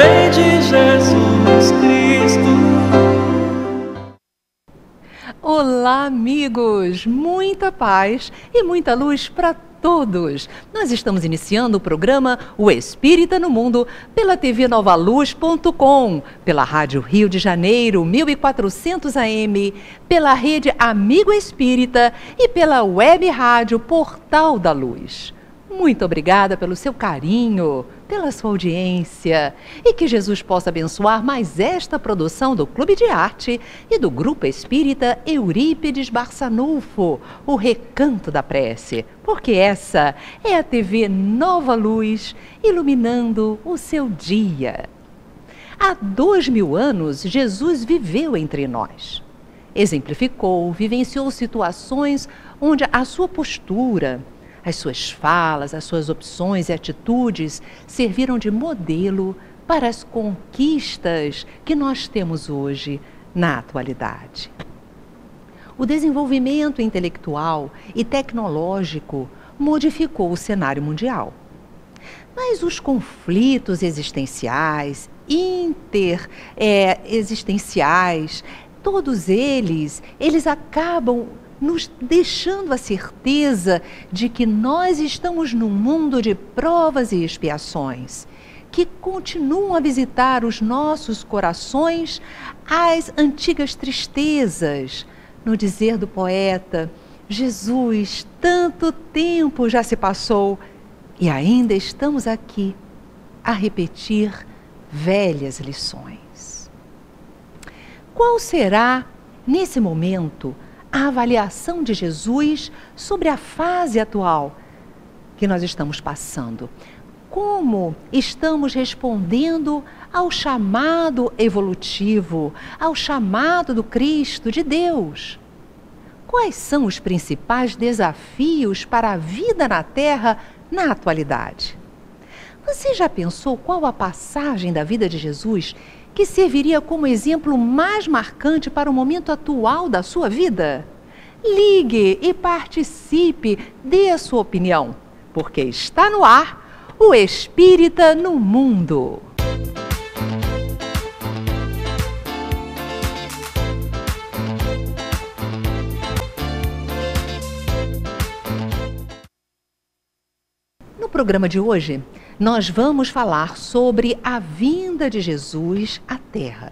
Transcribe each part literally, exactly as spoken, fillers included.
vem de Jesus Cristo. Olá, amigos! Muita paz e muita luz para todos! Nós estamos iniciando o programa O Espírita no Mundo pela T V nova luz ponto com, pela Rádio Rio de Janeiro mil e quatrocentos A M, pela rede Amigo Espírita e pela web rádio Portal da Luz. Muito obrigada pelo seu carinho, pela sua audiência e que Jesus possa abençoar mais esta produção do Clube de Arte e do Grupo Espírita Eurípides Barçanufo, o Recanto da Prece, porque essa é a T V Nova Luz, iluminando o seu dia. Há dois mil anos, Jesus viveu entre nós. Exemplificou, vivenciou situações onde a sua postura, as suas falas, as suas opções e atitudes serviram de modelo para as conquistas que nós temos hoje na atualidade. O desenvolvimento intelectual e tecnológico modificou o cenário mundial. Mas os conflitos existenciais, interexistenciais, todos eles, eles acabam nos deixando a certeza de que nós estamos num mundo de provas e expiações, que continuam a visitar os nossos corações as antigas tristezas. No dizer do poeta, Jesus, tanto tempo já se passou e ainda estamos aqui a repetir velhas lições. Qual será, nesse momento, a avaliação de Jesus sobre a fase atual que nós estamos passando? Como estamos respondendo ao chamado evolutivo, ao chamado do Cristo, de Deus? Quais são os principais desafios para a vida na Terra na atualidade? Você já pensou qual a passagem da vida de Jesus que serviria como exemplo mais marcante para o momento atual da sua vida? Ligue e participe, dê a sua opinião, porque está no ar o Espírita no Mundo. No programa de hoje, nós vamos falar sobre a vinda de Jesus à Terra.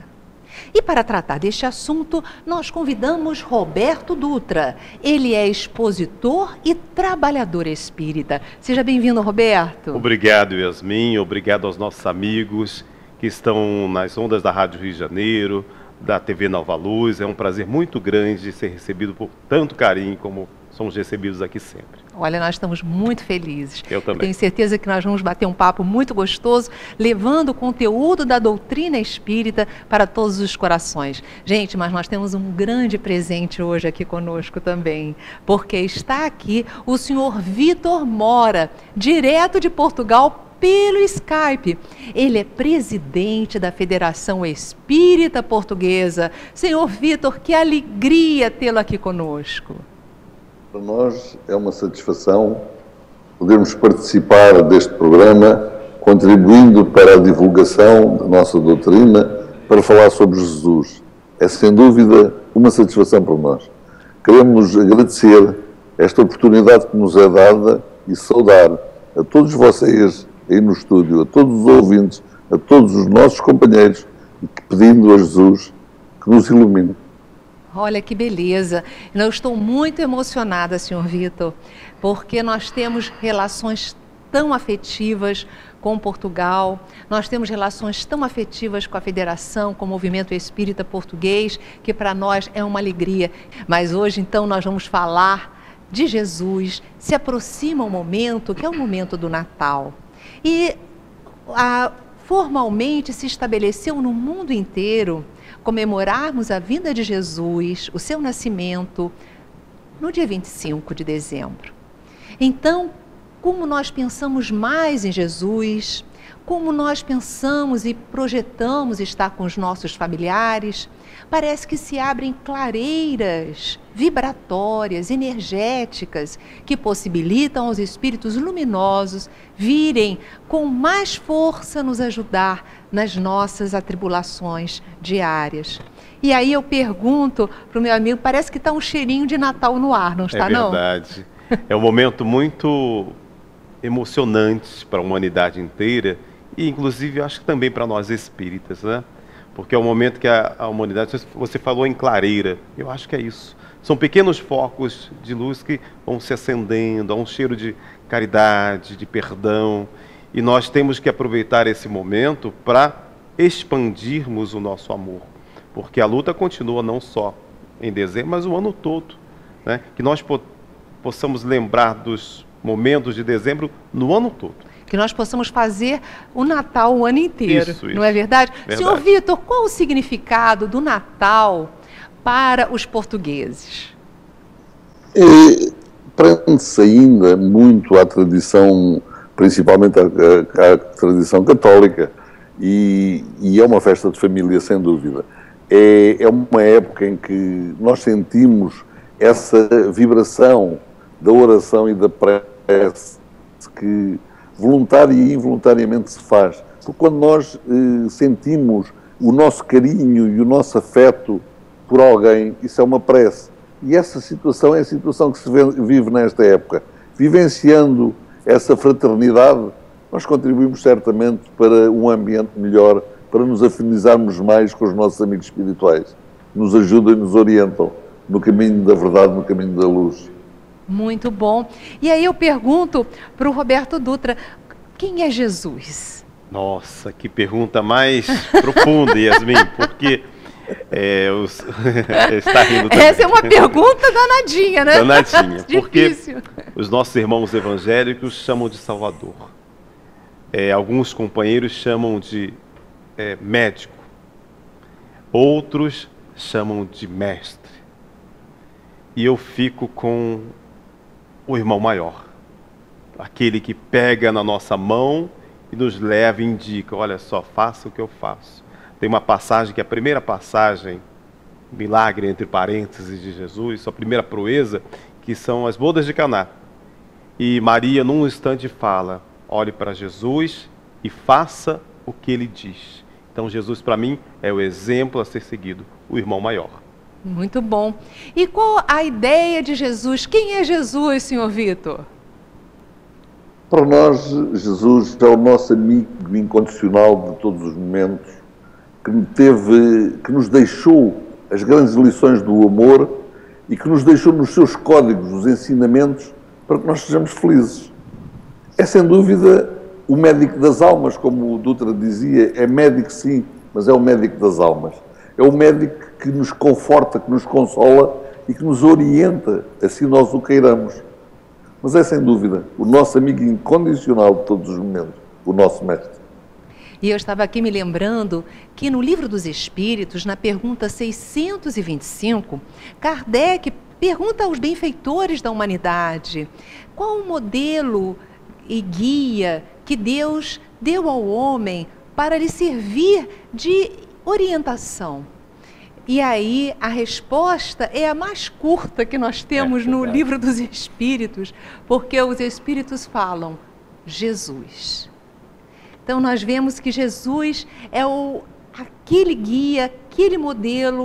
E para tratar deste assunto, nós convidamos Roberto Dutra. Ele é expositor e trabalhador espírita. Seja bem-vindo, Roberto. Obrigado, Yasmin. Obrigado aos nossos amigos que estão nas ondas da Rádio Rio de Janeiro, da T V Nova Luz. É um prazer muito grande ser recebido por tanto carinho como somos recebidos aqui sempre. Olha, nós estamos muito felizes. Eu também. Tenho certeza que nós vamos bater um papo muito gostoso, levando o conteúdo da doutrina espírita para todos os corações. Gente, mas nós temos um grande presente hoje aqui conosco também, porque está aqui o senhor Vitor Mora, direto de Portugal, pelo Skype. Ele é presidente da Federação Espírita Portuguesa. Senhor Vitor, que alegria tê-lo aqui conosco. Para nós é uma satisfação podermos participar deste programa, contribuindo para a divulgação da nossa doutrina, para falar sobre Jesus. É sem dúvida uma satisfação para nós. Queremos agradecer esta oportunidade que nos é dada e saudar a todos vocês aí no estúdio, a todos os ouvintes, a todos os nossos companheiros, e pedindo a Jesus que nos ilumine. Olha que beleza. Eu estou muito emocionada, senhor Vitor, porque nós temos relações tão afetivas com Portugal, nós temos relações tão afetivas com a Federação, com o Movimento Espírita Português, que para nós é uma alegria. Mas hoje, então, nós vamos falar de Jesus. Se aproxima um momento, que é o momento do Natal. E a, formalmente se estabeleceu no mundo inteiro comemorarmos a vinda de Jesus, o seu nascimento, no dia vinte e cinco de dezembro. Então, como nós pensamos mais em Jesus, como nós pensamos e projetamos estar com os nossos familiares, parece que se abrem clareiras vibratórias, energéticas, que possibilitam aos espíritos luminosos virem com mais força nos ajudar nas nossas atribulações diárias. E aí eu pergunto para o meu amigo, parece que está um cheirinho de Natal no ar, não está não? É verdade. É um momento muito emocionante para a humanidade inteira e inclusive eu acho que também para nós espíritas, né? Porque é o momento que a, a humanidade, você falou em clareira, eu acho que é isso. São pequenos focos de luz que vão se acendendo, há um cheiro de caridade, de perdão. E nós temos que aproveitar esse momento para expandirmos o nosso amor. Porque a luta continua não só em dezembro, mas o ano todo. Né? Que nós po possamos lembrar dos momentos de dezembro no ano todo. Que nós possamos fazer o Natal o ano inteiro, isso, isso. não é verdade? verdade? Senhor Vitor, qual o significado do Natal para os portugueses? É, prende-se ainda muito à tradição, principalmente à, à, à tradição católica, e, e é uma festa de família, sem dúvida. É, é uma época em que nós sentimos essa vibração da oração e da prece que voluntária e involuntariamente se faz. Porque quando nós eh, sentimos o nosso carinho e o nosso afeto por alguém, isso é uma prece. E essa situação é a situação que se vive nesta época. Vivenciando essa fraternidade, nós contribuímos certamente para um ambiente melhor, para nos afinizarmos mais com os nossos amigos espirituais. Nos ajudam e nos orientam no caminho da verdade, no caminho da luz. Muito bom. E aí eu pergunto para o Roberto Dutra, quem é Jesus? Nossa, que pergunta mais profunda, Yasmin, porque... É, os... Está rindo também. Essa é uma pergunta danadinha, né? Danadinha, porque Difícil. Os nossos irmãos evangélicos chamam de Salvador. É, alguns companheiros chamam de é, médico. Outros chamam de mestre. E eu fico com o irmão maior. Aquele que pega na nossa mão e nos leva e indica, olha só, faça o que eu faço. Tem uma passagem que é a primeira passagem, milagre entre parênteses de Jesus, sua primeira proeza, que são as bodas de Caná. E Maria, num instante, fala, olhe para Jesus e faça o que ele diz. Então Jesus, para mim, é o exemplo a ser seguido, o irmão maior. Muito bom. E qual a ideia de Jesus? Quem é Jesus, senhor Vitor? Para nós, Jesus é o nosso amigo incondicional de todos os momentos, que, teve, que nos deixou as grandes lições do amor e que nos deixou nos seus códigos, os ensinamentos, para que nós sejamos felizes. É sem dúvida o médico das almas, como o Dutra dizia, é médico sim, mas é o médico das almas. É o médico que nos conforta, que nos consola e que nos orienta, assim nós o queiramos. Mas é sem dúvida o nosso amigo incondicional de todos os momentos, o nosso mestre. E eu estava aqui me lembrando que no Livro dos Espíritos, na pergunta seiscentos e vinte e cinco, Kardec pergunta aos benfeitores da humanidade qual o modelo e guia que Deus deu ao homem para lhe servir de orientação. E aí a resposta é a mais curta que nós temos é no Livro dos Espíritos, porque os Espíritos falam Jesus. Então nós vemos que Jesus é o, aquele guia, aquele modelo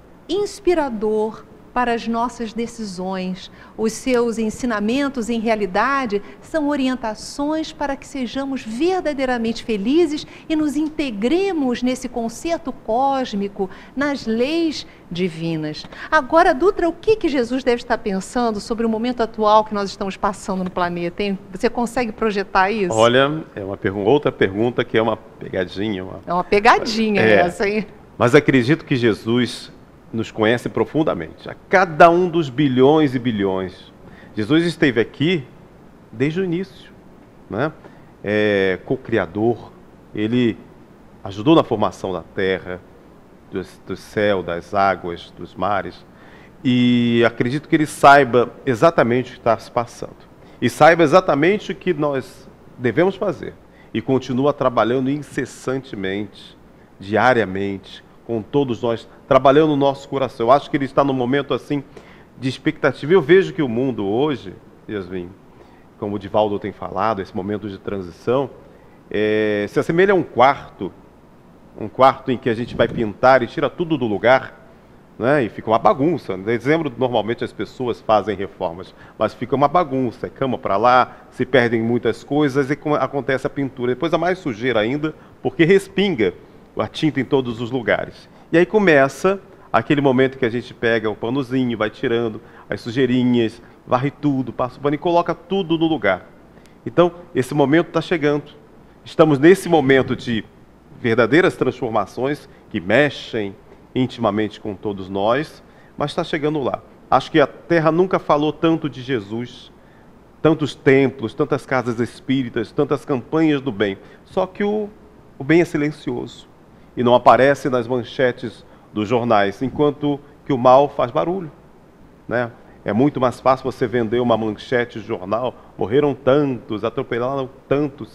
inspirador para as nossas decisões. Os seus ensinamentos, em realidade, são orientações para que sejamos verdadeiramente felizes e nos integremos nesse concerto cósmico, nas leis divinas. Agora, Dutra, o que, que Jesus deve estar pensando sobre o momento atual que nós estamos passando no planeta, hein? Você consegue projetar isso? Olha, é uma pergunta, outra pergunta que é uma pegadinha. Uma... É uma pegadinha é. essa aí. Mas acredito que Jesus nos conhece profundamente, a cada um dos bilhões e bilhões. Jesus esteve aqui desde o início, né? É, co-criador, ele ajudou na formação da terra, do, do céu, das águas, dos mares, e acredito que ele saiba exatamente o que está se passando, e saiba exatamente o que nós devemos fazer, e continua trabalhando incessantemente, diariamente, com todos nós, trabalhando no nosso coração. Eu acho que ele está num momento assim de expectativa. Eu vejo que o mundo hoje, Yasmin, como o Divaldo tem falado, esse momento de transição, é, se assemelha a um quarto um quarto em que a gente vai pintar e tira tudo do lugar, né? E fica uma bagunça. Em dezembro, normalmente, as pessoas fazem reformas, mas fica uma bagunça, é cama para lá, se perdem muitas coisas e acontece a pintura. Depois, a mais sujeira ainda, porque respinga a tinta em todos os lugares. E aí começa aquele momento que a gente pega o panozinho, vai tirando as sujeirinhas, varre tudo, passa o pano e coloca tudo no lugar. Então, esse momento está chegando. Estamos nesse momento de verdadeiras transformações que mexem intimamente com todos nós, mas está chegando lá. Acho que a Terra nunca falou tanto de Jesus, tantos templos, tantas casas espíritas, tantas campanhas do bem. Só que o, o bem é silencioso e não aparece nas manchetes dos jornais, enquanto que o mal faz barulho, né? É muito mais fácil você vender uma manchete de jornal, morreram tantos, atropelaram tantos,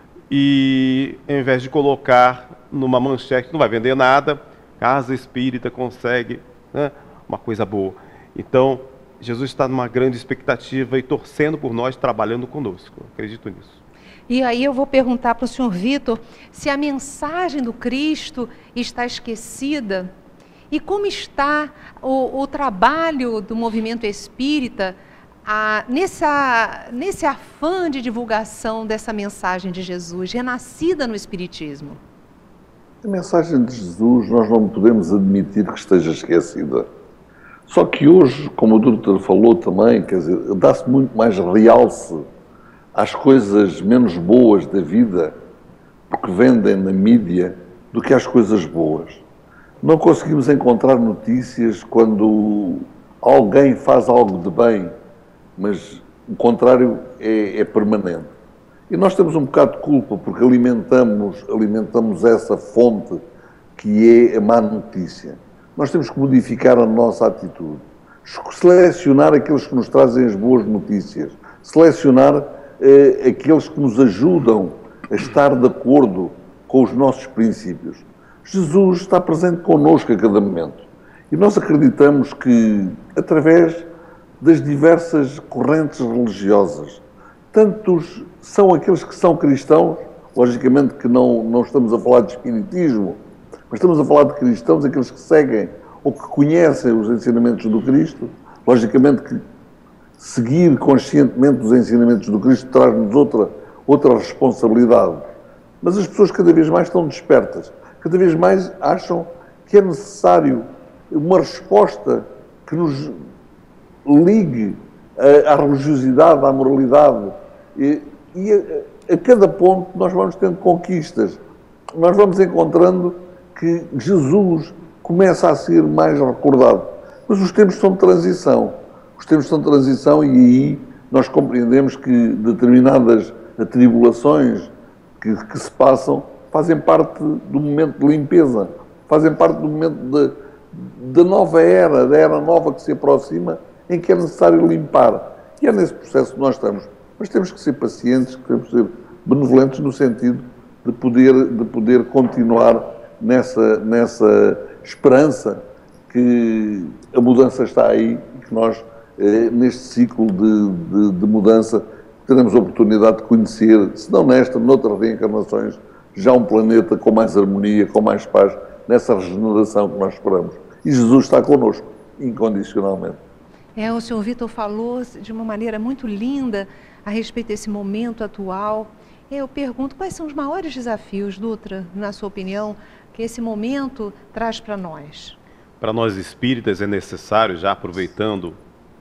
e ao invés de colocar numa manchete, não vai vender nada, casa espírita consegue, né, uma coisa boa. Então, Jesus está numa grande expectativa e torcendo por nós, trabalhando conosco. Acredito nisso. E aí eu vou perguntar para o senhor Vitor se a mensagem do Cristo está esquecida e como está o, o trabalho do movimento espírita a, nessa, nesse afã de divulgação dessa mensagem de Jesus, renascida no Espiritismo. A mensagem de Jesus nós não podemos admitir que esteja esquecida. Só que hoje, como o doutor falou também, quer dizer, dá-se muito mais realce às coisas menos boas da vida, porque vendem na mídia, do que às coisas boas. Não conseguimos encontrar notícias quando alguém faz algo de bem, mas o contrário é, é permanente. E nós temos um bocado de culpa, porque alimentamos, alimentamos essa fonte que é a má notícia. Nós temos que modificar a nossa atitude, selecionar aqueles que nos trazem as boas notícias, selecionar eh, aqueles que nos ajudam a estar de acordo com os nossos princípios. Jesus está presente connosco a cada momento. E nós acreditamos que, através das diversas correntes religiosas, tantos são aqueles que são cristãos, logicamente que não, não estamos a falar de espiritismo, mas estamos a falar de cristãos, aqueles que seguem ou que conhecem os ensinamentos do Cristo. Logicamente que seguir conscientemente os ensinamentos do Cristo traz-nos outra, outra responsabilidade. Mas as pessoas cada vez mais estão despertas, cada vez mais acham que é necessário uma resposta que nos ligue à religiosidade, à moralidade. E, e a, a cada ponto nós vamos tendo conquistas. Nós vamos encontrando que Jesus começa a ser mais recordado. Mas os tempos são de transição. Os tempos são de transição e aí nós compreendemos que determinadas atribulações que, que se passam fazem parte do momento de limpeza, fazem parte do momento de, de nova era, da era nova que se aproxima, em que é necessário limpar. E é nesse processo que nós estamos. Mas temos que ser pacientes, temos que ser benevolentes no sentido de poder, de poder continuar nessa, nessa esperança que a mudança está aí e que nós, eh, neste ciclo de, de, de mudança, teremos a oportunidade de conhecer, se não nesta, noutras reencarnações, já um planeta com mais harmonia, com mais paz, nessa regeneração que nós esperamos. E Jesus está connosco, incondicionalmente. É, o senhor Vitor falou de uma maneira muito linda a respeito desse momento atual. Eu pergunto, quais são os maiores desafios, Dutra, na sua opinião, que esse momento traz para nós? Para nós espíritas é necessário, já aproveitando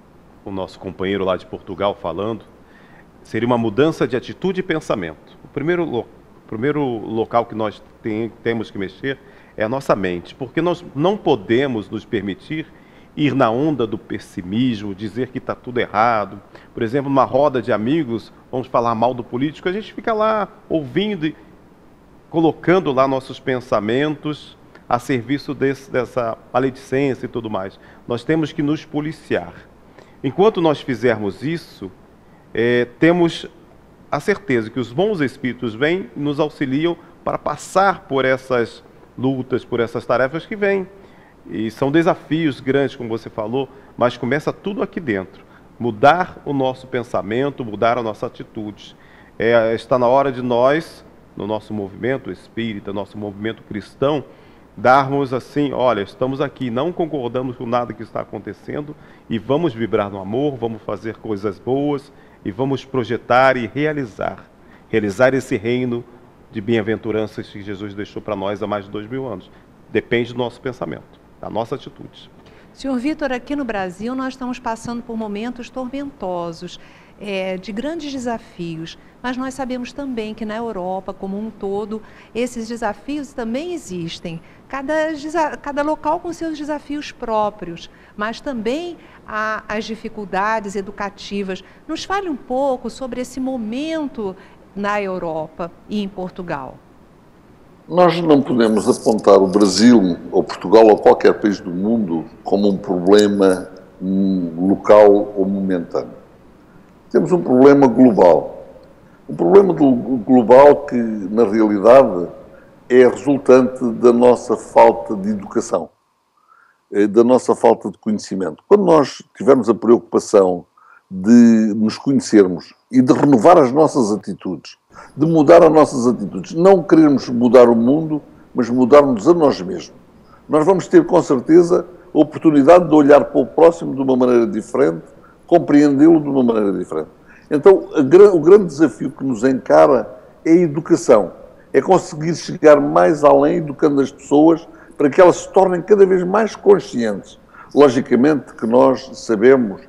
o nosso companheiro lá de Portugal falando, seria uma mudança de atitude e pensamento. O primeiro, lo, primeiro local que nós tem, temos que mexer é a nossa mente, porque nós não podemos nos permitir ir na onda do pessimismo, dizer que está tudo errado. Por exemplo, numa roda de amigos, vamos falar mal do político, a gente fica lá ouvindo e colocando lá nossos pensamentos a serviço desse, dessa maledicência e tudo mais. Nós temos que nos policiar. Enquanto nós fizermos isso, é, temos a certeza que os bons espíritos vêm e nos auxiliam para passar por essas lutas, por essas tarefas que vêm. E são desafios grandes, como você falou, mas começa tudo aqui dentro. Mudar o nosso pensamento, mudar a nossa atitude. É, está na hora de nós no nosso movimento espírita, nosso movimento cristão, darmos assim, olha, estamos aqui, não concordamos com nada que está acontecendo e vamos vibrar no amor, vamos fazer coisas boas e vamos projetar e realizar, realizar esse reino de bem-aventuranças que Jesus deixou para nós há mais de dois mil anos. Depende do nosso pensamento, da nossa atitude. Senhor Vitor, aqui no Brasil nós estamos passando por momentos tormentosos, é, de grandes desafios, mas nós sabemos também que na Europa como um todo, esses desafios também existem, cada, cada local com seus desafios próprios, mas também há as dificuldades educativas. Nos fale um pouco sobre esse momento na Europa e em Portugal. Nós não podemos apontar o Brasil, ou Portugal, ou qualquer país do mundo como um problema local ou momentâneo. Temos um problema global. Um problema global que, na realidade, é resultante da nossa falta de educação, da nossa falta de conhecimento. Quando nós tivermos a preocupação de nos conhecermos e de renovar as nossas atitudes, de mudar as nossas atitudes, não queremos mudar o mundo, mas mudar-nos a nós mesmos, nós vamos ter, com certeza, a oportunidade de olhar para o próximo de uma maneira diferente, compreendê-lo de uma maneira diferente. Então, a, o grande desafio que nos encara é a educação. É conseguir chegar mais além, educando as pessoas, para que elas se tornem cada vez mais conscientes. Logicamente que nós sabemos,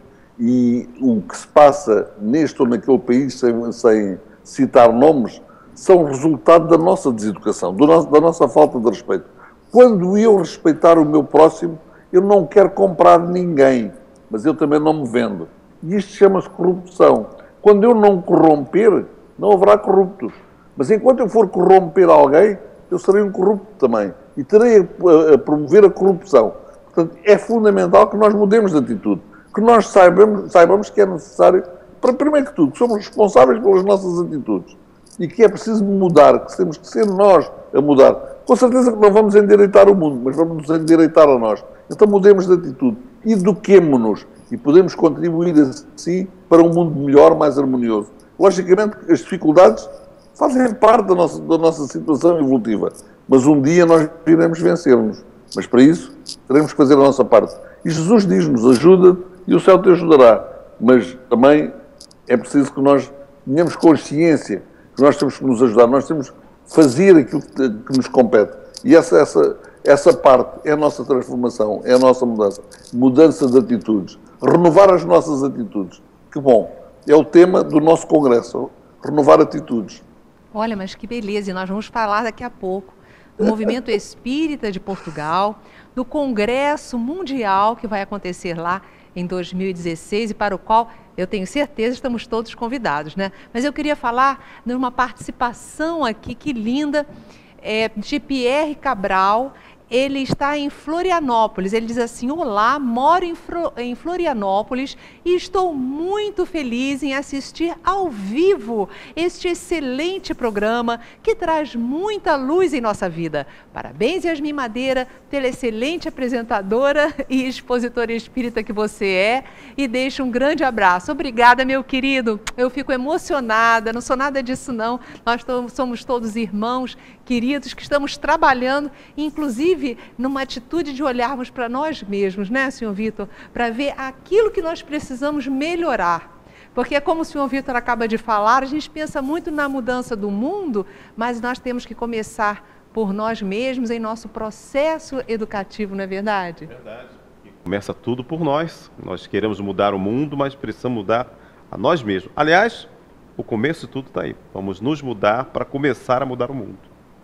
e o que se passa neste ou naquele país, sem, sem citar nomes, são resultado da nossa deseducação, do nosso, da nossa falta de respeito. Quando eu respeitar o meu próximo, eu não quero comprar ninguém, mas eu também não me vendo. E isto chama-se corrupção. Quando eu não corromper, não haverá corruptos. Mas enquanto eu for corromper alguém, eu serei um corrupto também. E terei a, a promover a corrupção. Portanto, é fundamental que nós mudemos de atitude. Que nós saibamos, saibamos que é necessário, para primeiro que tudo, que somos responsáveis pelas nossas atitudes. E que é preciso mudar, que temos que ser nós a mudar. Com certeza que não vamos endireitar o mundo, mas vamos nos endireitar a nós. Então mudemos de atitude. Eduquemo-nos. E podemos contribuir assim para um mundo melhor, mais harmonioso. Logicamente, as dificuldades fazem parte da nossa, da nossa situação evolutiva. Mas um dia nós iremos vencer-nos. Mas para isso, teremos que fazer a nossa parte. E Jesus diz-nos, ajuda-te e o céu te ajudará. Mas também é preciso que nós tenhamos consciência que nós temos que nos ajudar. Nós temos que fazer aquilo que, que nos compete. E essa, essa, essa parte é a nossa transformação, é a nossa mudança. Mudança de atitudes. Renovar as nossas atitudes. Que bom, é o tema do nosso congresso, renovar atitudes. Olha, mas que beleza, e nós vamos falar daqui a pouco do Movimento Espírita de Portugal, do Congresso Mundial que vai acontecer lá em dois mil e dezesseis e para o qual eu tenho certeza estamos todos convidados, né? Mas eu queria falar de uma participação aqui, que linda, é, de Pierre Cabral. Ele está em Florianópolis. Ele diz assim: olá, moro em, em Florianópolis e estou muito feliz em assistir ao vivo este excelente programa que traz muita luz em nossa vida. Parabéns, Yasmin Madeira, pela excelente apresentadora e expositora espírita que você é, e deixo um grande abraço. Obrigada, meu querido. Eu fico emocionada, não sou nada disso não. Nós somos todos irmãos queridos que estamos trabalhando, inclusive numa atitude de olharmos para nós mesmos, né, senhor Vitor? Para ver aquilo que nós precisamos melhorar. Porque, como o senhor Vitor acaba de falar, a gente pensa muito na mudança do mundo, mas nós temos que começar por nós mesmos em nosso processo educativo, não é verdade? Verdade. Começa tudo por nós. Nós queremos mudar o mundo, mas precisamos mudar a nós mesmos. Aliás, o começo de tudo está aí. Vamos nos mudar para começar a mudar o mundo.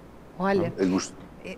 Olha, Agust...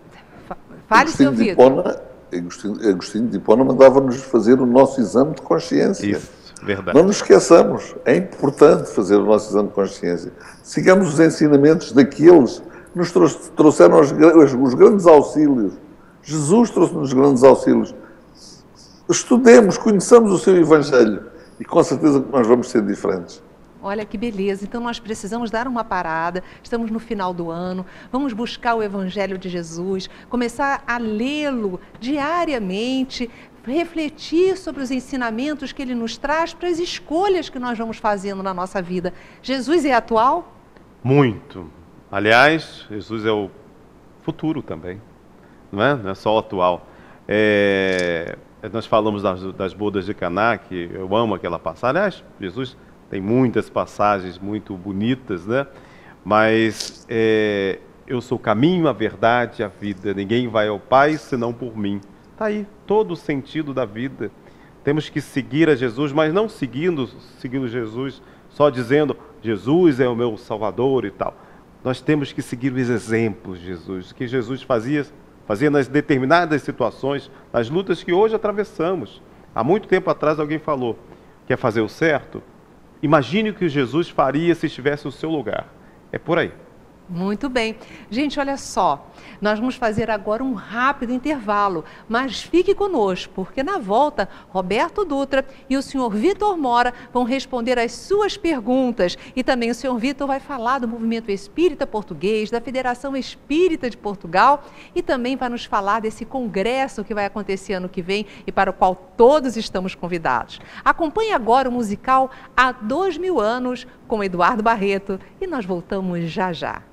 fale, senhor Vitor. Agostinho, Agostinho de Hipona mandava-nos fazer o nosso exame de consciência. Isso, verdade. Não nos esqueçamos, é importante fazer o nosso exame de consciência. Sigamos os ensinamentos daqueles que nos trouxeram os, os, os grandes auxílios. Jesus trouxe-nos grandes auxílios. Estudemos, conheçamos o seu Evangelho e com certeza que nós vamos ser diferentes. Olha que beleza, então nós precisamos dar uma parada, estamos no final do ano, vamos buscar o Evangelho de Jesus, começar a lê-lo diariamente, refletir sobre os ensinamentos que ele nos traz para as escolhas que nós vamos fazendo na nossa vida. Jesus é atual? Muito. Aliás, Jesus é o futuro também, não é, não é só o atual. É, nós falamos das, das bodas de Caná, que eu amo aquela passagem. Aliás, Jesus tem muitas passagens muito bonitas, né? Mas é, eu sou o caminho, a verdade e a vida. Ninguém vai ao Pai senão por mim. Está aí todo o sentido da vida. Temos que seguir a Jesus, mas não seguindo, seguindo Jesus, só dizendo Jesus é o meu Salvador e tal. Nós temos que seguir os exemplos de Jesus, que Jesus fazia, fazia nas determinadas situações, nas lutas que hoje atravessamos. Há muito tempo atrás alguém falou, quer fazer o certo? Imagine o que Jesus faria se estivesse no seu lugar. É por aí. Muito bem. Gente, olha só, nós vamos fazer agora um rápido intervalo, mas fique conosco, porque na volta, Roberto Dutra e o senhor Vitor Mora vão responder as suas perguntas. E também o senhor Vitor vai falar do Movimento Espírita Português, da Federação Espírita de Portugal, e também vai nos falar desse congresso que vai acontecer ano que vem e para o qual todos estamos convidados. Acompanhe agora o musical Há Dois Mil Anos, com Eduardo Barreto, e nós voltamos já já.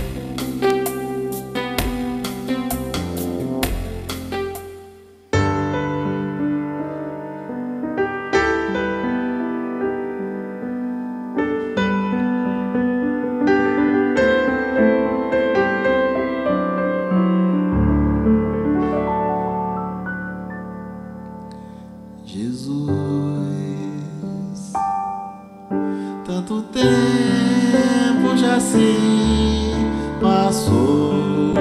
Tanto tempo já se passou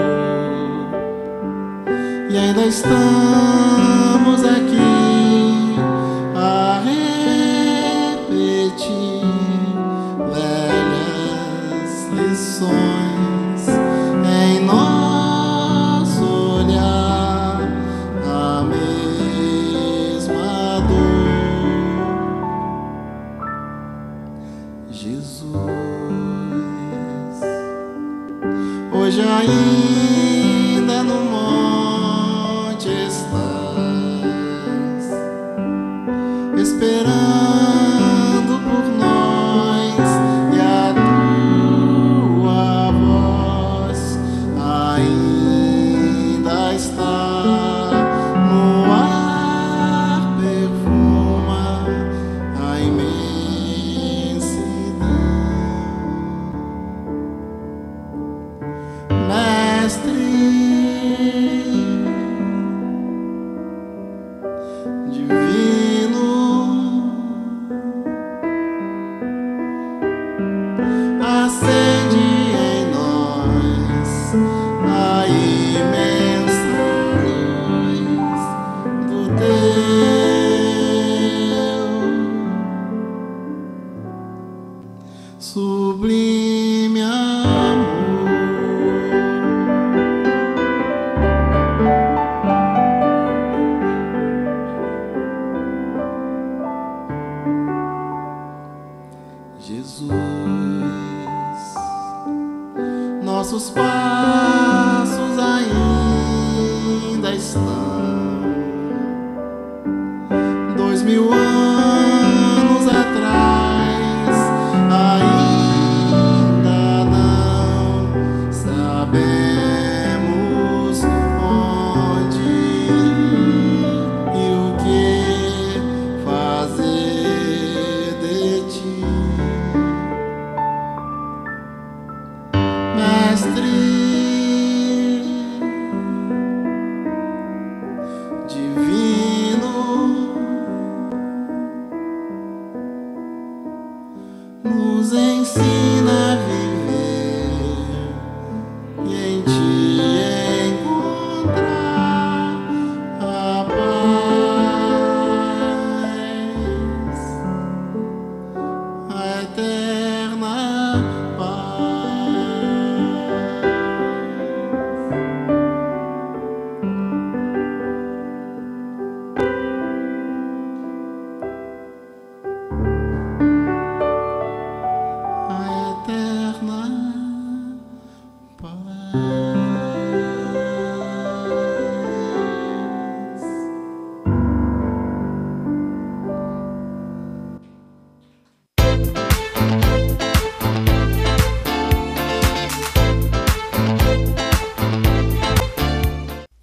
e ainda estamos aqui a repetir velhas lições em nosso olhar, a mesma dor. Jesus, hoje ainda no monte estás,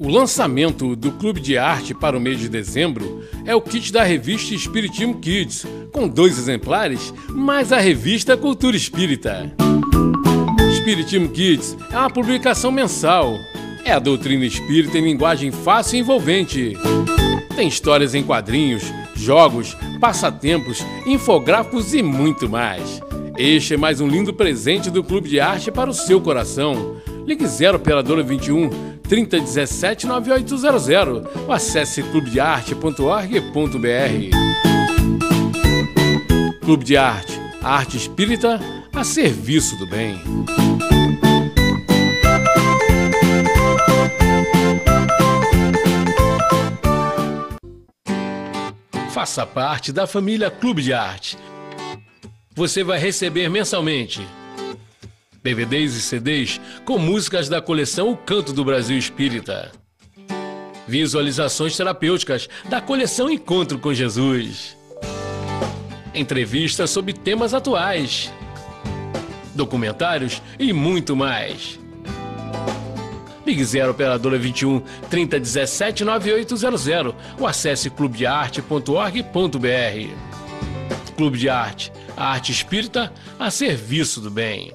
O lançamento do Clube de Arte para o mês de dezembro é o kit da revista Espiritismo Kids, com dois exemplares, mais a revista Cultura Espírita. Espiritismo Kids é uma publicação mensal. É a doutrina espírita em linguagem fácil e envolvente. Tem histórias em quadrinhos, jogos, passatempos, infográficos e muito mais. Este é mais um lindo presente do Clube de Arte para o seu coração. Ligue zero operadora vinte e um, trinta, dezessete, noventa e oito zero zero ou acesse clube de arte ponto org ponto br. Clube de Arte, a arte espírita a serviço do bem. Faça parte da família Clube de Arte. Você vai receber mensalmente D V Ds e C Ds com músicas da coleção O Canto do Brasil Espírita, visualizações terapêuticas da coleção Encontro com Jesus, entrevistas sobre temas atuais, documentários e muito mais. Ligue zero operadora vinte e um, trinta, dezessete, noventa e oito zero zero ou acesse clube de arte ponto org ponto br. Clube de Arte, a arte espírita a serviço do bem.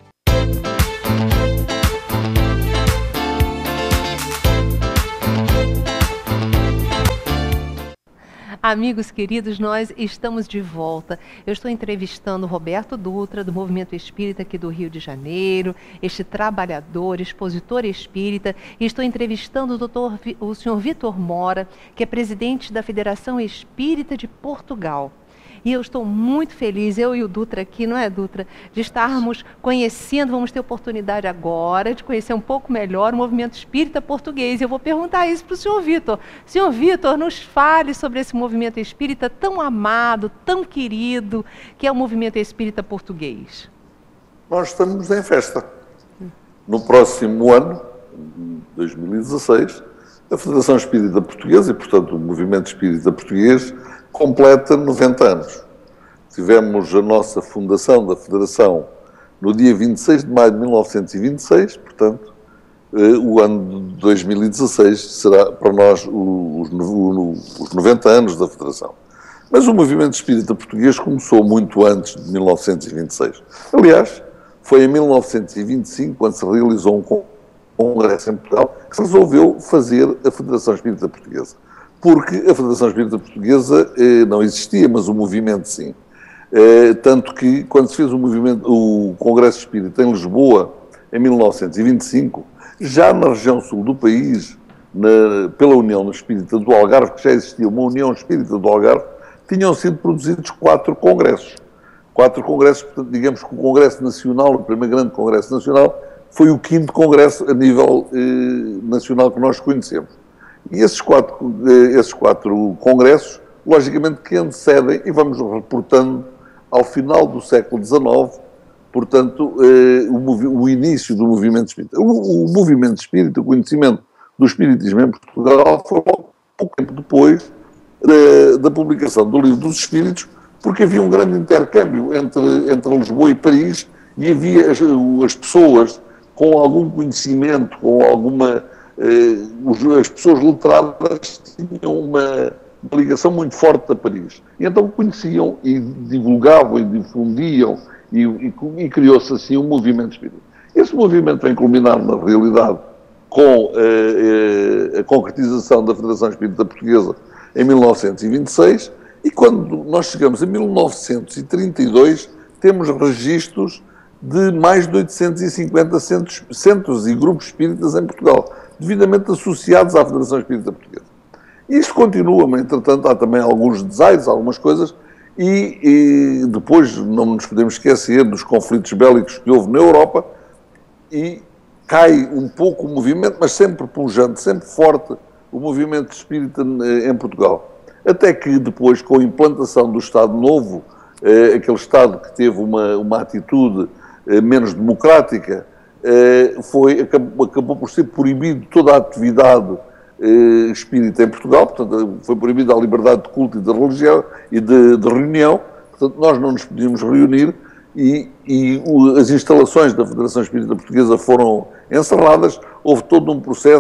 Amigos queridos, nós estamos de volta. Eu estou entrevistando o Roberto Dutra, do Movimento Espírita aqui do Rio de Janeiro, este trabalhador, expositor espírita, e estou entrevistando o, doutor, o senhor Vitor Mora, que é presidente da Federação Espírita de Portugal. E eu estou muito feliz, eu e o Dutra aqui, não é, Dutra, de estarmos conhecendo, vamos ter oportunidade agora de conhecer um pouco melhor o movimento espírita português. Eu vou perguntar isso para o senhor Vitor. Senhor Vitor, nos fale sobre esse movimento espírita tão amado, tão querido, que é o movimento espírita português. Nós estamos em festa. No próximo ano, dois mil e dezesseis, a Federação Espírita Portuguesa, e portanto o movimento espírita português, completa noventa anos. Tivemos a nossa fundação da Federação no dia vinte e seis de maio de mil novecentos e vinte e seis, portanto, eh, o ano de dois mil e dezesseis será para nós os, os noventa anos da Federação. Mas o movimento espírita português começou muito antes de mil novecentos e vinte e seis. Aliás, foi em mil novecentos e vinte e cinco, quando se realizou um congresso em Portugal, que se resolveu fazer a Federação Espírita Portuguesa. Porque a Federação Espírita Portuguesa eh, não existia, mas o movimento sim. Eh, tanto que, quando se fez o, movimento, o Congresso Espírita em Lisboa, em mil novecentos e vinte e cinco, já na região sul do país, na, pela União Espírita do Algarve, que já existia uma União Espírita do Algarve, tinham sido produzidos quatro congressos. Quatro congressos, portanto, digamos que o Congresso Nacional, o primeiro grande Congresso Nacional, foi o quinto congresso a nível eh, nacional que nós conhecemos. E esses quatro, esses quatro congressos, logicamente, que antecedem, e vamos reportando ao final do século dezenove, portanto, eh, o, o início do movimento espírita. O, o movimento espírita, o conhecimento do espiritismo em Portugal, foi pouco tempo depois eh, da publicação do Livro dos Espíritos, porque havia um grande intercâmbio entre, entre Lisboa e Paris, e havia as, as pessoas com algum conhecimento, com alguma... as pessoas letradas tinham uma, uma ligação muito forte a Paris. E então conheciam e divulgavam e difundiam e, e, e criou-se assim um movimento espírita. Esse movimento vem culminar na realidade com a, a, a concretização da Federação Espírita Portuguesa em mil novecentos e vinte e seis, e quando nós chegamos a mil novecentos e trinta e dois temos registros de mais de oitocentos e cinquenta centros, centros e grupos espíritas em Portugal, devidamente associados à Federação Espírita Portuguesa. Isto continua, mas entretanto há também alguns desaires, algumas coisas, e, e depois não nos podemos esquecer dos conflitos bélicos que houve na Europa, e cai um pouco o movimento, mas sempre pujante, sempre forte, o movimento espírita em Portugal. Até que depois, com a implantação do Estado Novo, eh, aquele Estado que teve uma, uma atitude eh, menos democrática, Foi, acabou, acabou por ser proibido toda a atividade eh, espírita em Portugal, portanto, foi proibida a liberdade de culto e de religião e de, de reunião, portanto, nós não nos podíamos reunir e, e o, as instalações da Federação Espírita Portuguesa foram encerradas, houve todo um processo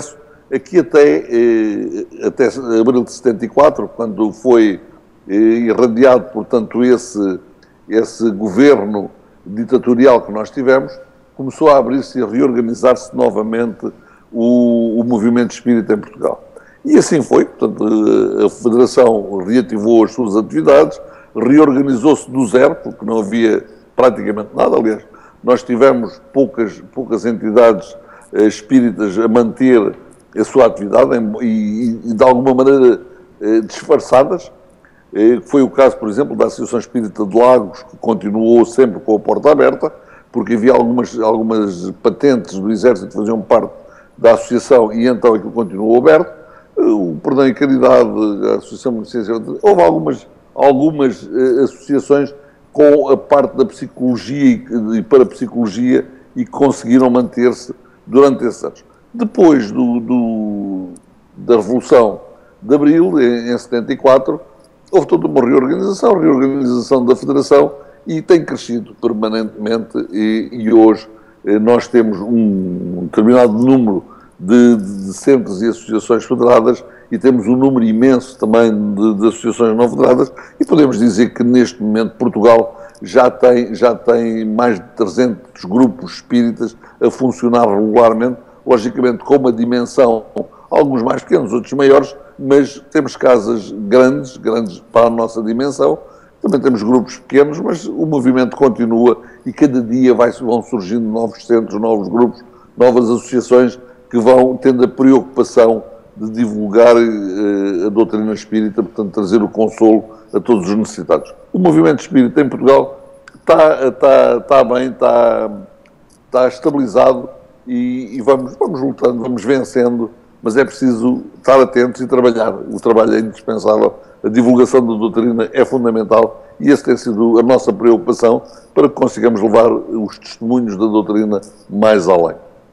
aqui até, eh, até abril de setenta e quatro, quando foi eh, irradiado, portanto, esse, esse governo ditatorial que nós tivemos, começou a abrir-se e a reorganizar-se novamente o, o movimento espírita em Portugal. E assim foi, portanto, a Federação reativou as suas atividades, reorganizou-se do zero, porque não havia praticamente nada. Aliás, nós tivemos poucas, poucas entidades eh, espíritas a manter a sua atividade em, e, e, de alguma maneira, eh, disfarçadas. Eh, foi o caso, por exemplo, da Associação Espírita de Lagos, que continuou sempre com a porta aberta, porque havia algumas, algumas patentes do Exército que faziam parte da associação e então aquilo continuou aberto. O Perdão e Caridade, a Associação Beneficência, houve algumas, algumas uh, associações com a parte da psicologia e, e parapsicologia e que conseguiram manter-se durante esses anos. Depois do, do, da Revolução de Abril, em, em setenta e quatro, houve toda uma reorganização, reorganização da Federação e tem crescido permanentemente e, e hoje eh, nós temos um determinado número de, de centros e associações federadas e temos um número imenso também de, de associações não federadas e podemos dizer que neste momento Portugal já tem, já tem mais de trezentos grupos espíritas a funcionar regularmente, logicamente com uma dimensão, alguns mais pequenos, outros maiores, mas temos casas grandes, grandes para a nossa dimensão, também temos grupos pequenos, mas o movimento continua e cada dia vai, vão surgindo novos centros, novos grupos, novas associações que vão tendo a preocupação de divulgar eh, a doutrina espírita, portanto, trazer o consolo a todos os necessitados. O movimento espírita em Portugal está, está, está bem, está, está estabilizado e, e vamos, vamos lutando, vamos vencendo, mas é preciso estar atentos e trabalhar. O trabalho é indispensável, a divulgação da doutrina é fundamental e essa tem sido a nossa preocupação para que consigamos levar os testemunhos da doutrina mais além.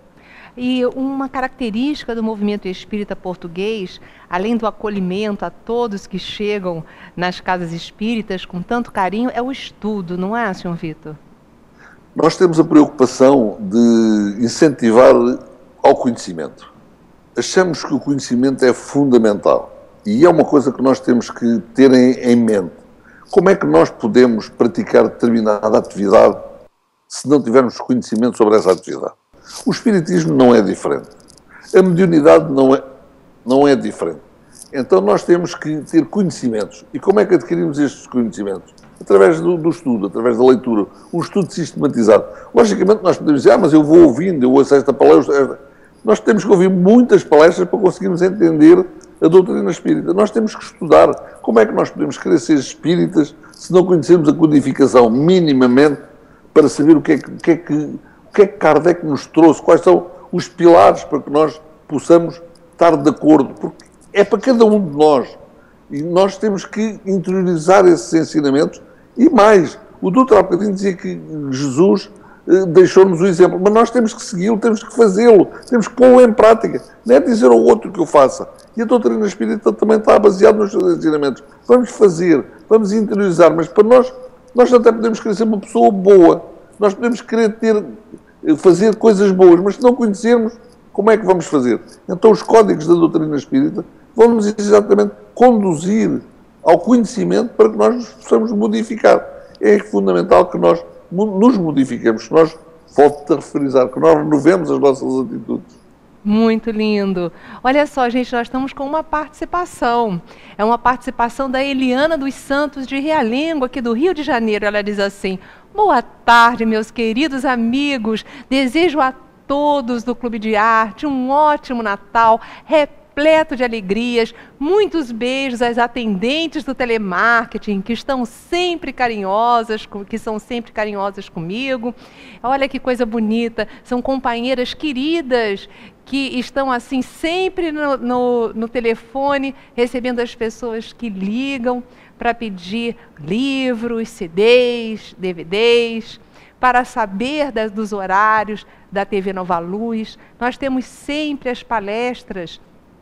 E uma característica do movimento espírita português, além do acolhimento a todos que chegam nas casas espíritas com tanto carinho, é o estudo, não é, senhor Vitor? Nós temos a preocupação de incentivar ao conhecimento. Achamos que o conhecimento é fundamental e é uma coisa que nós temos que ter em, em mente. Como é que nós podemos praticar determinada atividade se não tivermos conhecimento sobre essa atividade? O espiritismo não é diferente. A mediunidade não é, não é diferente. Então nós temos que ter conhecimentos. E como é que adquirimos estes conhecimentos? Através do, do estudo, através da leitura. Um estudo sistematizado. Logicamente nós podemos dizer, ah, mas eu vou ouvindo, eu ouço esta palestra. Esta. Nós temos que ouvir muitas palestras para conseguirmos entender a doutrina espírita. Nós temos que estudar. Como é que nós podemos querer ser espíritas se não conhecermos a codificação minimamente para saber o que é que... O que é que O que é que Kardec nos trouxe? Quais são os pilares para que nós possamos estar de acordo? Porque é para cada um de nós. E nós temos que interiorizar esses ensinamentos. E mais, o doutor há bocadinho dizia que Jesus eh, deixou-nos o exemplo. Mas nós temos que segui-lo, temos que fazê-lo, temos que pô-lo em prática. Não é dizer ao outro que eu faça. E a doutrina espírita também está baseada nos seus ensinamentos. Vamos fazer, vamos interiorizar. Mas para nós, nós até podemos querer ser uma pessoa boa. Nós podemos querer ter... fazer coisas boas, mas se não conhecermos, como é que vamos fazer? Então os códigos da doutrina espírita vão-nos exatamente conduzir ao conhecimento para que nós nos possamos modificar. É fundamental que nós nos modifiquemos, que nós, volto a referir, que nós renovemos as nossas atitudes. Muito lindo. Olha só, gente, nós estamos com uma participação. É uma participação da Eliana dos Santos de Realengo, aqui do Rio de Janeiro. Ela diz assim: boa tarde, meus queridos amigos. Desejo a todos do Clube de Arte um ótimo Natal, repleto de alegrias. Muitos beijos às atendentes do telemarketing, que estão sempre carinhosas, que são sempre carinhosas comigo. Olha que coisa bonita. São companheiras queridas que estão assim sempre no, no, no telefone, recebendo as pessoas que ligam para pedir livros, C Ds, D V Ds, para saber das, dos horários da T V Nova Luz. Nós temos sempre as palestras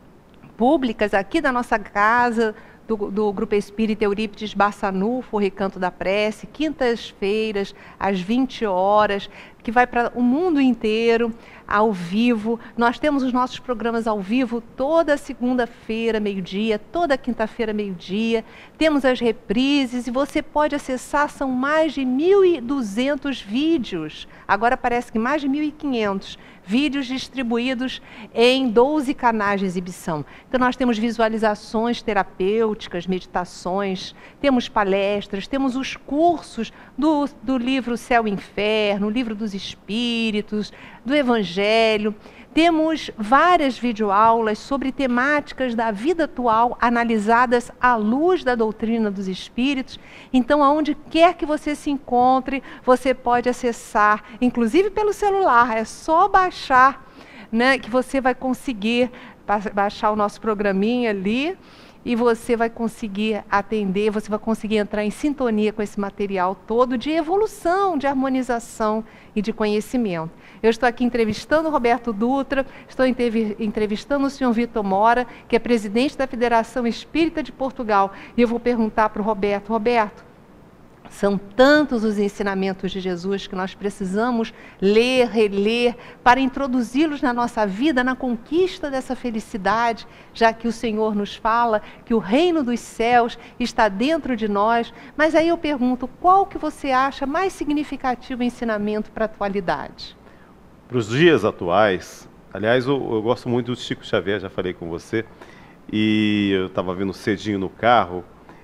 públicas aqui da nossa casa, do, do Grupo Espírita Eurípides Barçanufo, o Recanto da Prece, quintas-feiras, às vinte horas. que vai para o mundo inteiro, ao vivo. Nós temos os nossos programas ao vivo toda segunda-feira, meio-dia, toda quinta-feira, meio-dia. Temos as reprises e você pode acessar, são mais de mil e duzentos vídeos. Agora parece que mais de mil e quinhentos vídeos distribuídos em doze canais de exibição. Então nós temos visualizações terapêuticas, meditações, temos palestras, temos os cursos do, do livro Céu e Inferno, o livro dos Espíritos, do Evangelho. Temos várias videoaulas sobre temáticas da vida atual analisadas à luz da doutrina dos Espíritos. Então, aonde quer que você se encontre, você pode acessar, inclusive pelo celular. É só baixar, né, que você vai conseguir baixar o nosso programinha ali e você vai conseguir atender, você vai conseguir entrar em sintonia com esse material todo de evolução, de harmonização e de conhecimento. Eu estou aqui entrevistando o Roberto Dutra, estou entrevistando o senhor Vitor Mora, que é presidente da Federação Espírita de Portugal. E eu vou perguntar para o Roberto, Roberto, são tantos os ensinamentos de Jesus que nós precisamos ler, reler, para introduzi-los na nossa vida, na conquista dessa felicidade, já que o Senhor nos fala que o reino dos céus está dentro de nós. Mas aí eu pergunto, qual que você acha mais significativo ensinamento para a atualidade? Para os dias atuais, aliás, eu, eu gosto muito do Chico Xavier, já falei com você, e eu estava vendo cedinho no carro,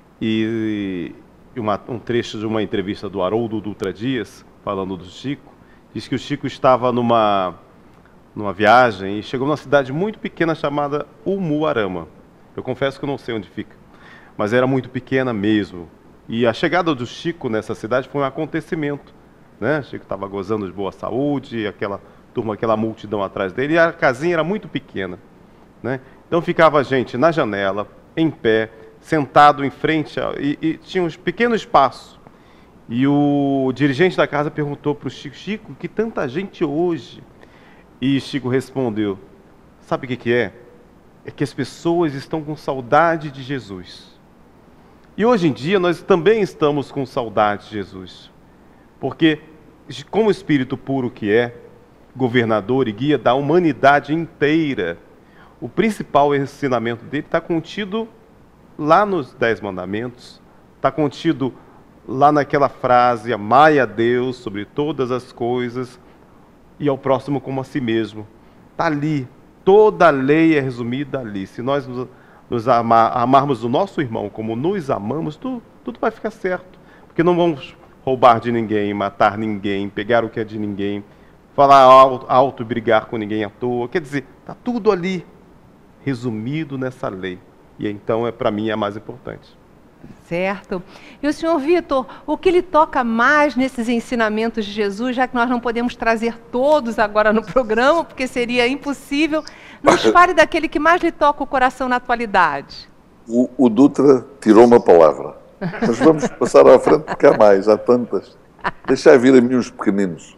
e uma, um trecho de uma entrevista do Haroldo Dutra Dias, falando do Chico, diz que o Chico estava numa, numa viagem e chegou numa cidade muito pequena chamada Umuarama. Eu confesso que eu não sei onde fica, mas era muito pequena mesmo. E a chegada do Chico nessa cidade foi um acontecimento, né? Chico estava gozando de boa saúde, aquela turma, aquela multidão atrás dele, e a casinha era muito pequena, né? Então ficava a gente na janela, em pé, sentado em frente, a, e, e tinha um pequeno espaço. E o dirigente da casa perguntou para o Chico, Chico, que tanta gente hoje? E Chico respondeu, sabe o que, que é? É que as pessoas estão com saudade de Jesus. E hoje em dia nós também estamos com saudade de Jesus. Porque, como espírito puro que é, governador e guia da humanidade inteira, o principal ensinamento dele está contido lá nos Dez Mandamentos, está contido lá naquela frase, amai a Deus sobre todas as coisas e ao próximo como a si mesmo. Está ali, toda a lei é resumida ali. Se nós nos, nos amar, amarmos o nosso irmão como nos amamos, tudo, tudo vai ficar certo, porque não vamos roubar de ninguém, matar ninguém, pegar o que é de ninguém, falar alto, alto e brigar com ninguém à toa. Quer dizer, está tudo ali, resumido nessa lei. E então, é, para mim, é a mais importante. Certo. E o senhor Vitor, o que lhe toca mais nesses ensinamentos de Jesus, já que nós não podemos trazer todos agora no programa, porque seria impossível, nos fale daquele que mais lhe toca o coração na atualidade. O, o Dutra tirou uma palavra. Mas vamos passar à frente porque há mais, há tantas. Deixai vir a mim os pequeninos.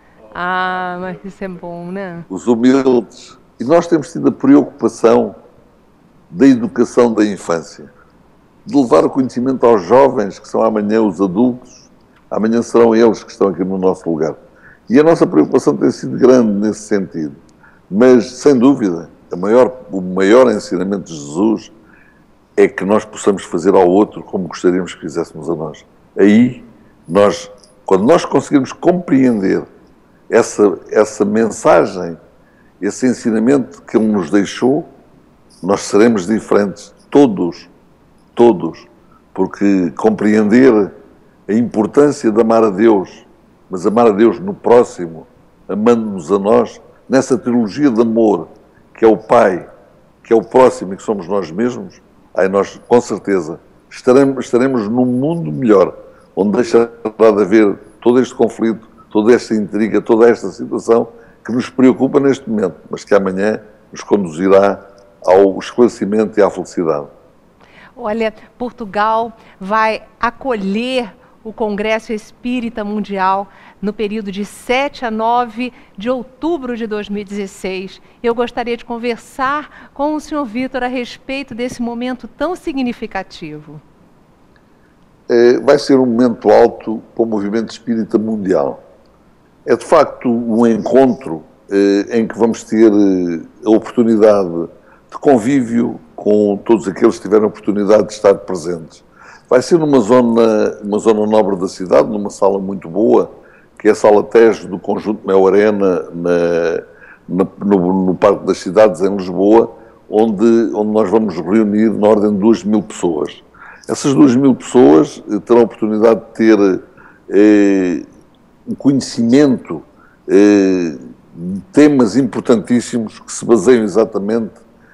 Ah, mas isso é bom, né? Os humildes. E nós temos tido a preocupação da educação da infância. De levar o conhecimento aos jovens, que são amanhã os adultos. Amanhã serão eles que estão aqui no nosso lugar. E a nossa preocupação tem sido grande nesse sentido. Mas, sem dúvida, a maior, o maior ensinamento de Jesus é que nós possamos fazer ao outro como gostaríamos que fizéssemos a nós. Aí, nós, quando nós conseguirmos compreender essa, essa mensagem, esse ensinamento que Ele nos deixou, nós seremos diferentes, todos, todos, porque compreender a importância de amar a Deus, mas amar a Deus no próximo, amando-nos a nós, nessa trilogia de amor, que é o Pai, que é o próximo e que somos nós mesmos, aí nós, com certeza, estaremos, estaremos num mundo melhor, onde deixará de haver todo este conflito, toda esta intriga, toda esta situação que nos preocupa neste momento, mas que amanhã nos conduzirá ao esclarecimento e à felicidade. Olha, Portugal vai acolher o Congresso Espírita Mundial no período de sete a nove de outubro de dois mil e dezesseis. Eu gostaria de conversar com o senhor Vitor a respeito desse momento tão significativo. É, vai ser um momento alto para o movimento espírita mundial. É de facto um encontro eh, em que vamos ter eh, a oportunidade de convívio com todos aqueles que tiveram a oportunidade de estar presentes. Vai ser numa zona, uma zona nobre da cidade, numa sala muito boa, que é a Sala Tejo do Conjunto Mel Arena, na, na, no, no Parque das Cidades, em Lisboa, onde, onde nós vamos reunir na ordem de duas mil pessoas. Essas duas mil pessoas eh, terão a oportunidade de ter eh, um conhecimento eh, de temas importantíssimos que se baseiam exatamente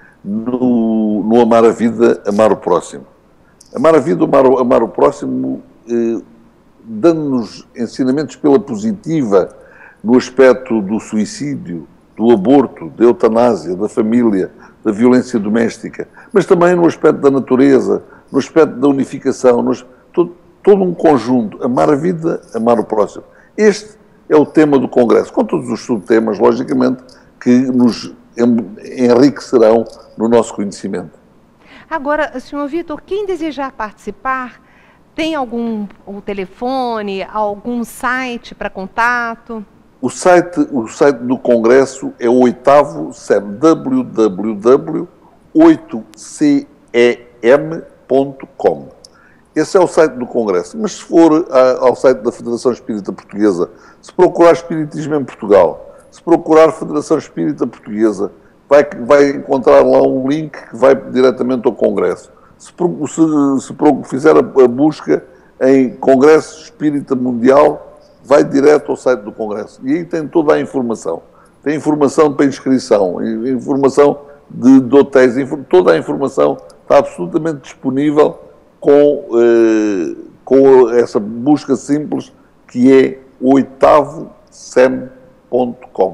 no, no amar a vida, amar o próximo. Amar a vida, amar, amar o próximo, eh, dando-nos ensinamentos pela positiva no aspecto do suicídio, do aborto, da eutanásia, da família, da violência doméstica, mas também no aspecto da natureza, no aspecto da unificação, no, todo, todo um conjunto, amar a vida, amar o próximo. Este é o tema do Congresso, com todos os subtemas, logicamente, que nos enriquecerão no nosso conhecimento. Agora, senhor Vitor, quem desejar participar, tem algum um telefone, algum site para contato? O site, o site do Congresso é o oitavo S E M, w w w ponto oito c e m ponto com. Esse é o site do Congresso. Mas se for a, ao site da Federação Espírita Portuguesa, se procurar Espiritismo em Portugal, se procurar Federação Espírita Portuguesa, vai, vai encontrar lá um link que vai diretamente ao Congresso. Se, se, se fizer a, a busca em Congresso Espírita Mundial, vai direto ao site do Congresso. E aí tem toda a informação. Tem informação para inscrição, informação de, de hotéis, toda a informação está absolutamente disponível com, eh, com essa busca simples que é oitavo S E M ponto com.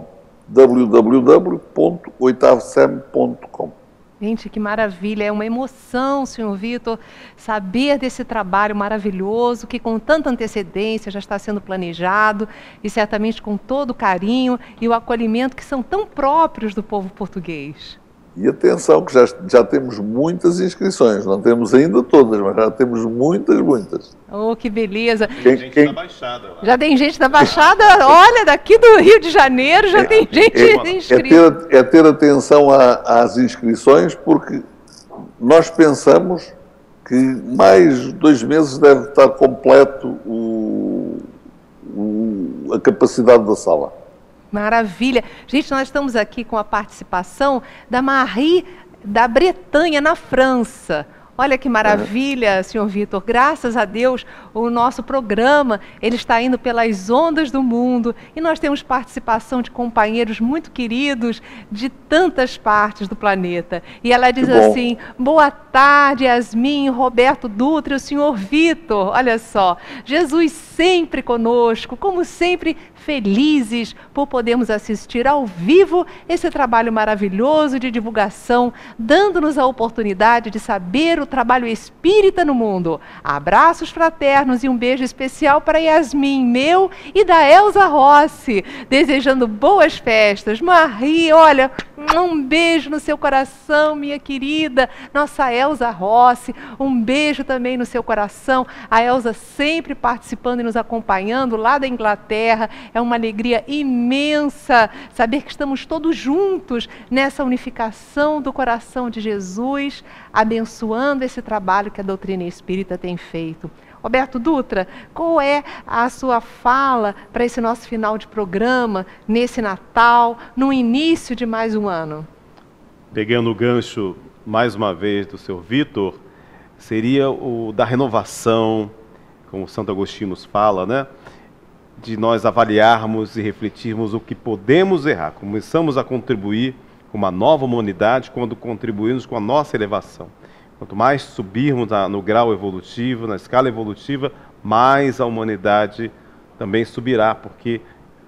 w w w ponto oitavo s e m ponto com. Gente, que maravilha, é uma emoção, senhor Vitor, saber desse trabalho maravilhoso que com tanta antecedência já está sendo planejado e certamente com todo o carinho e o acolhimento que são tão próprios do povo português. E atenção que já, já temos muitas inscrições, não temos ainda todas, mas já temos muitas, muitas. Oh, que beleza. Tem gente quem... da Baixada lá. Já tem gente da Baixada, olha, daqui do Rio de Janeiro já é, tem gente é, inscrita. É ter, é ter atenção a, às inscrições, porque nós pensamos que mais dois meses deve estar completo o, o, a capacidade da sala. Maravilha. Gente, nós estamos aqui com a participação da Marie da Bretanha, na França. Olha que maravilha, senhor Vitor. Graças a Deus, o nosso programa ele está indo pelas ondas do mundo e nós temos participação de companheiros muito queridos de tantas partes do planeta. E ela diz assim, boa tarde, Yasmin, Roberto Dutra e o senhor Vitor. Olha só, Jesus sempre conosco, como sempre felizes por podermos assistir ao vivo esse trabalho maravilhoso de divulgação, dando-nos a oportunidade de saber o trabalho espírita no mundo. Abraços fraternos e um beijo especial para Yasmin, meu e da Elza Rossi, desejando boas festas. Marie, olha, um beijo no seu coração, minha querida, nossa Elza Rossi, um beijo também no seu coração, a Elza sempre participando e nos acompanhando lá da Inglaterra. É uma alegria imensa saber que estamos todos juntos nessa unificação do coração de Jesus, abençoando esse trabalho que a doutrina espírita tem feito. Roberto Dutra, qual é a sua fala para esse nosso final de programa, nesse Natal, no início de mais um ano? Pegando o gancho, mais uma vez, do seu Vitor, seria o da renovação, como Santo Agostinho nos fala, né? De nós avaliarmos e refletirmos o que podemos errar. Começamos a contribuir com uma nova humanidade quando contribuímos com a nossa elevação. Quanto mais subirmos na, no grau evolutivo, na escala evolutiva, mais a humanidade também subirá, porque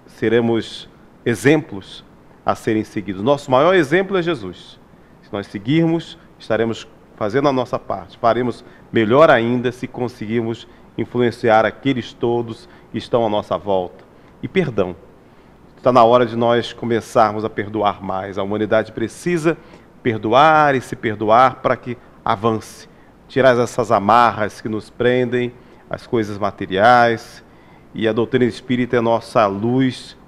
seremos exemplos a serem seguidos. Nosso maior exemplo é Jesus. Se nós seguirmos, estaremos fazendo a nossa parte. Faremos melhor ainda se conseguirmos influenciar aqueles todos que estão à nossa volta. E perdão. Está na hora de nós começarmos a perdoar mais. A humanidade precisa perdoar e se perdoar para que avance. Tirar essas amarras que nos prendem, as coisas materiais. E a doutrina espírita é nossa luz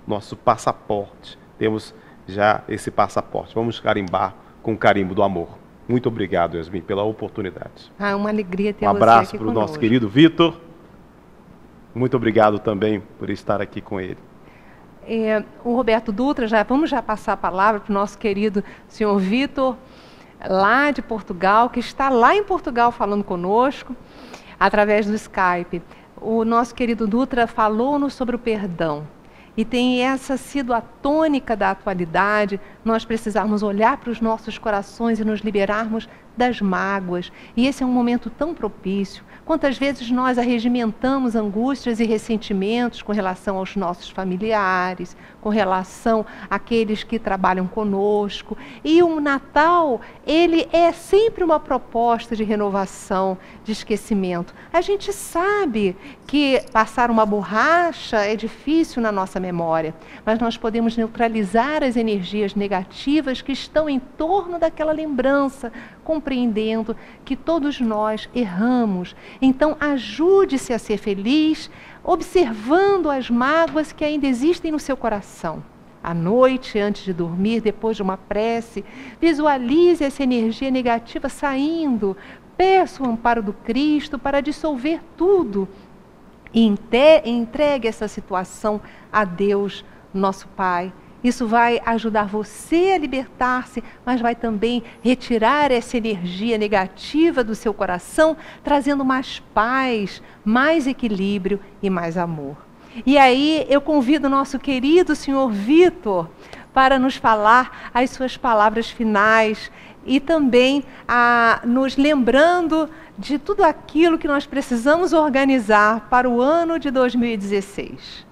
nosso passaporte. Temos já esse passaporte. Vamos carimbar com o carimbo do amor. Muito obrigado, Yasmin, pela oportunidade. Ah, uma alegria ter Um você abraço aqui para o conosco. nosso querido Vitor. Muito obrigado também por estar aqui com ele. É, o Roberto Dutra, já, vamos já passar a palavra para o nosso querido senhor Vitor, lá de Portugal, que está lá em Portugal falando conosco, através do Skype. O nosso querido Dutra falou-nos sobre o perdão. E tem essa sido a tônica da atualidade, nós precisarmos olhar para os nossos corações e nos liberarmos das mágoas. E esse é um momento tão propício. Quantas vezes nós arregimentamos angústias e ressentimentos com relação aos nossos familiares, com relação àqueles que trabalham conosco. E o Natal, ele é sempre uma proposta de renovação, de esquecimento. A gente sabe que passar uma borracha é difícil na nossa memória, mas nós podemos neutralizar as energias negativas que estão em torno daquela lembrança, compreendendo que todos nós erramos. Então, ajude-se a ser feliz, observando as mágoas que ainda existem no seu coração. À noite, antes de dormir, depois de uma prece, visualize essa energia negativa saindo. Peça o amparo do Cristo para dissolver tudo. E entregue essa situação a Deus, nosso Pai. Isso vai ajudar você a libertar-se, mas vai também retirar essa energia negativa do seu coração, trazendo mais paz, mais equilíbrio e mais amor. E aí eu convido o nosso querido senhor Vitor para nos falar as suas palavras finais e também a, nos lembrando de tudo aquilo que nós precisamos organizar para o ano de dois mil e dezesseis.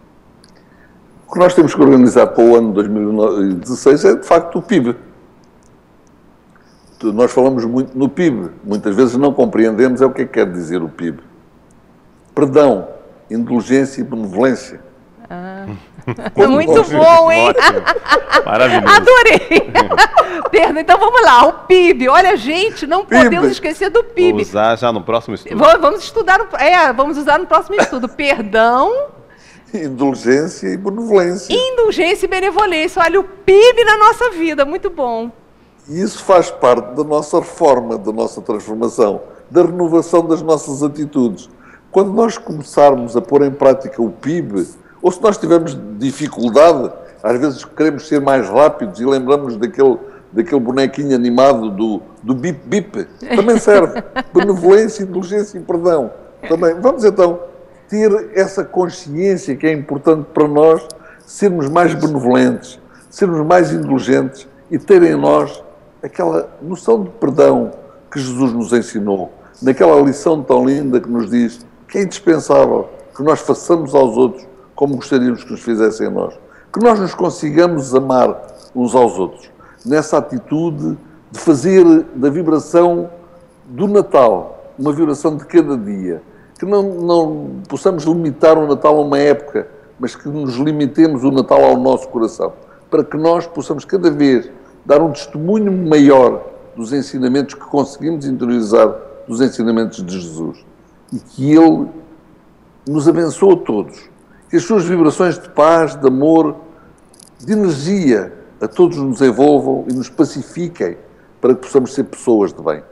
O que nós temos que organizar para o ano de dois mil e dezesseis é, de facto, o P I B. Nós falamos muito no P I B, muitas vezes não compreendemos é o que é que quer dizer o P I B. Perdão, indulgência e benevolência. Ah. Muito nós... bom, hein? Ótimo. Maravilhoso. Adorei. Perdão, então vamos lá, o P I B. Olha, gente, não P I B. Podemos esquecer do P I B. Vou usar já no próximo estudo. Vamos estudar, no... é, vamos usar no próximo estudo. Perdão... Indulgência e benevolência. Indulgência e benevolência. Olha, o P I B na nossa vida, muito bom. E isso faz parte da nossa reforma, da nossa transformação, da renovação das nossas atitudes. Quando nós começarmos a pôr em prática o P I B, ou se nós tivermos dificuldade, às vezes queremos ser mais rápidos e lembramos daquele, daquele bonequinho animado do, do bip-bip, também serve. Benevolência, indulgência e perdão. Também. Vamos então ter essa consciência que é importante para nós sermos mais benevolentes, sermos mais indulgentes e ter em nós aquela noção de perdão que Jesus nos ensinou, naquela lição tão linda que nos diz que é indispensável que nós façamos aos outros como gostaríamos que nos fizessem a nós, que nós nos consigamos amar uns aos outros, nessa atitude de fazer da vibração do Natal uma vibração de cada dia, que não, não possamos limitar o Natal a uma época, mas que nos limitemos o Natal ao nosso coração, para que nós possamos cada vez dar um testemunho maior dos ensinamentos que conseguimos interiorizar dos ensinamentos de Jesus. E que Ele nos abençoe a todos, que as suas vibrações de paz, de amor, de energia a todos nos envolvam e nos pacifiquem para que possamos ser pessoas de bem.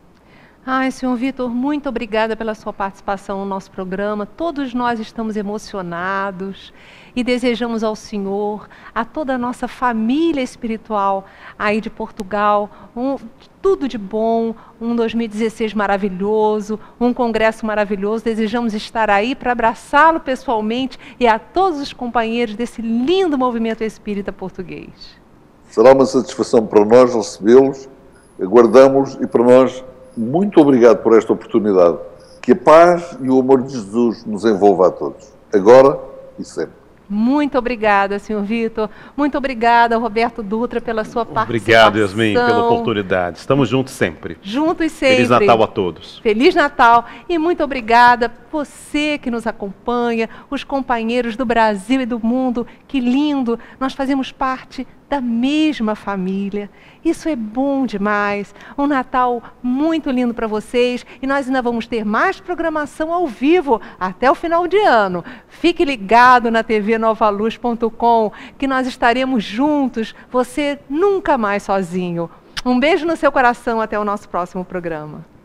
Ai, senhor Vitor, muito obrigada pela sua participação no nosso programa. Todos nós estamos emocionados e desejamos ao senhor, a toda a nossa família espiritual aí de Portugal, um, tudo de bom, um dois mil e dezesseis maravilhoso, um congresso maravilhoso. Desejamos estar aí para abraçá-lo pessoalmente e a todos os companheiros desse lindo movimento espírita português. Será uma satisfação para nós recebê-los, aguardamos e para nós... Muito obrigado por esta oportunidade. Que a paz e o amor de Jesus nos envolva a todos, agora e sempre. Muito obrigada, senhor Vitor. Muito obrigada, Roberto Dutra, pela sua participação. Obrigado, Yasmin, pela oportunidade. Estamos juntos sempre. Juntos sempre. Feliz Natal a todos. Feliz Natal. E muito obrigada você que nos acompanha, os companheiros do Brasil e do mundo. Que lindo. Nós fazemos parte da mesma família. Isso é bom demais. Um Natal muito lindo para vocês. E nós ainda vamos ter mais programação ao vivo até o final de ano. Fique ligado na T V nova luz ponto com, que nós estaremos juntos. Você nunca mais sozinho. Um beijo no seu coração. Até o nosso próximo programa.